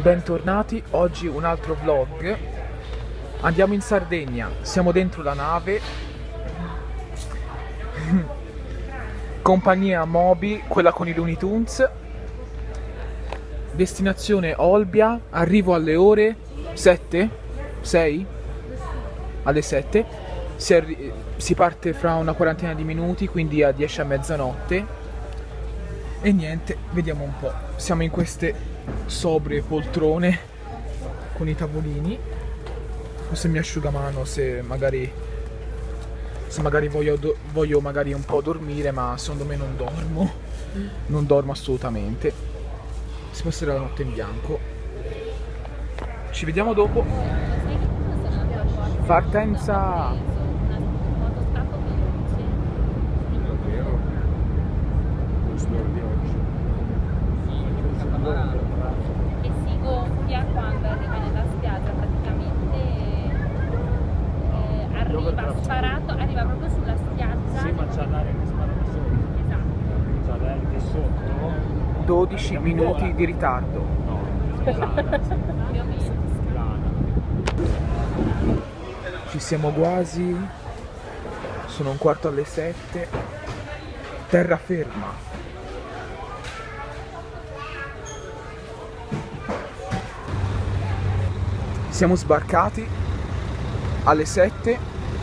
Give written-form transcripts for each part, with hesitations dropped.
Bentornati, oggi un altro vlog. Andiamo in Sardegna, siamo dentro la nave. Compagnia Moby, quella con i Looney Tunes. Destinazione Olbia, arrivo alle ore 7? 6? Alle 7. Si parte fra una quarantina di minuti, quindi a 10 a mezzanotte. E niente, vediamo un po'. Siamo in queste sobrie poltrone con i tavolini. Questo è il mio asciugamano se magari voglio magari un po' dormire, ma secondo me non dormo assolutamente. Si passerà la notte in bianco. Ci vediamo dopo. Partenza. Che si gonfia quando arriva nella spiaggia, praticamente arriva proprio sulla spiaggia. Sì, ma c'ha l'aria che spara da sopra. Esatto. C'ha l'aria che sotto. 12 minuti di ritardo. No, strana. Ci siamo quasi. Sono un quarto alle 7. Terraferma. Siamo sbarcati alle 7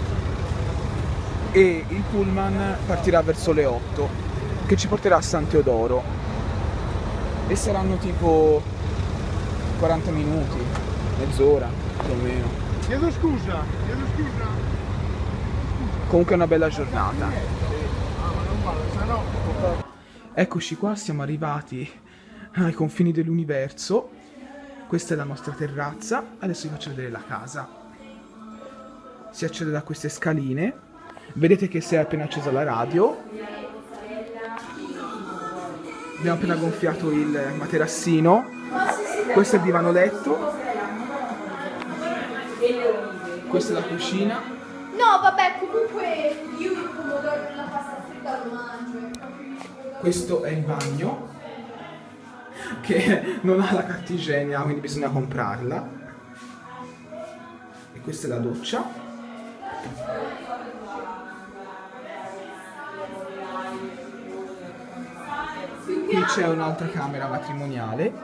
e il pullman partirà verso le 8 che ci porterà a San Teodoro e saranno tipo 40 minuti, mezz'ora più o meno. Chiedo scusa. Comunque è una bella giornata. Eccoci qua, siamo arrivati ai confini dell'universo. Questa è la nostra terrazza. Adesso vi faccio vedere la casa. Si accede da queste scaline. Vedete che si è appena accesa la radio. Abbiamo appena gonfiato il materassino. Questo è il divano letto. Questa è la cucina. No, vabbè, comunque io il pomodoro nella pasta fritta lo mangio. Questo è il bagno, che non ha la carta igienica, quindi bisogna comprarla. E questa è la doccia. Qui c'è un'altra camera matrimoniale.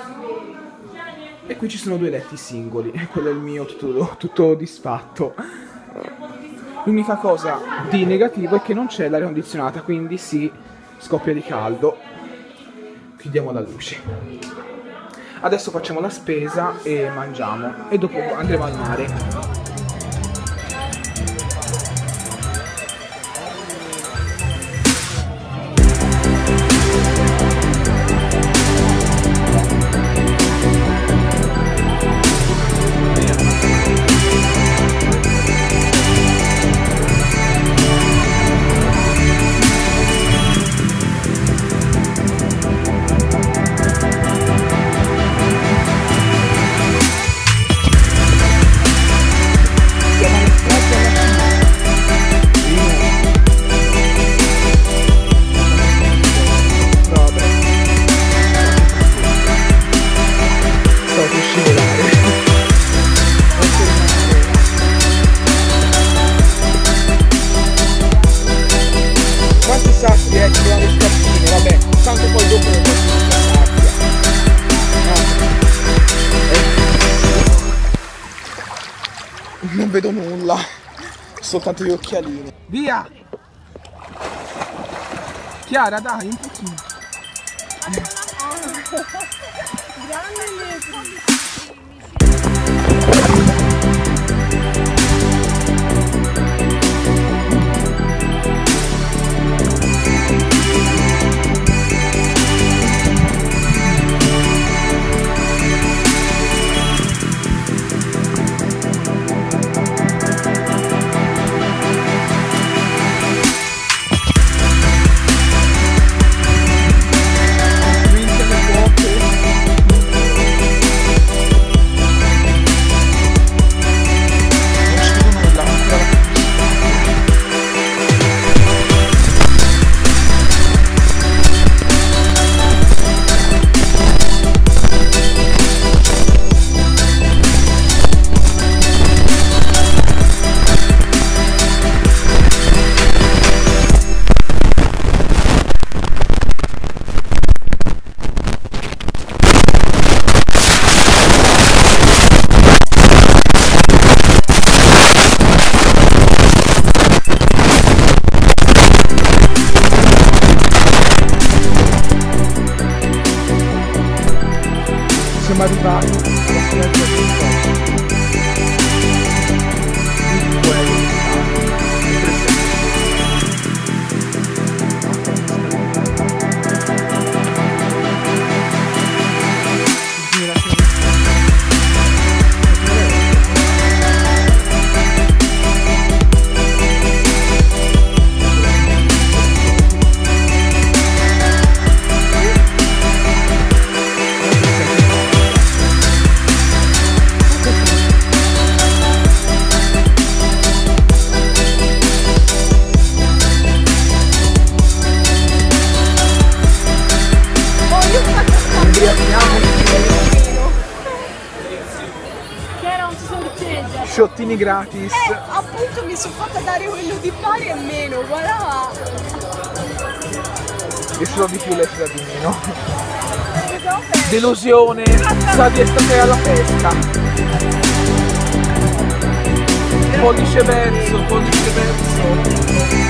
E qui ci sono due letti singoli. E quello è il mio tutto disfatto. L'unica cosa di negativo è che non c'è l'aria condizionata, quindi si scoppia di caldo. Chiudiamo la luce. Adesso facciamo la spesa e mangiamo e dopo andremo al mare. Non vedo nulla, soltanto gli occhialini. Via! Chiara, dai, un pochino. arrivati alla spiaggia di Costa. Sciottini gratis. Appunto mi sono fatta dare quello di pari e meno, guarda. Io ce l'ho di più, lei ce l'ha di meno. Delusione, sa di essere alla festa. Pollice verso, pollice verso.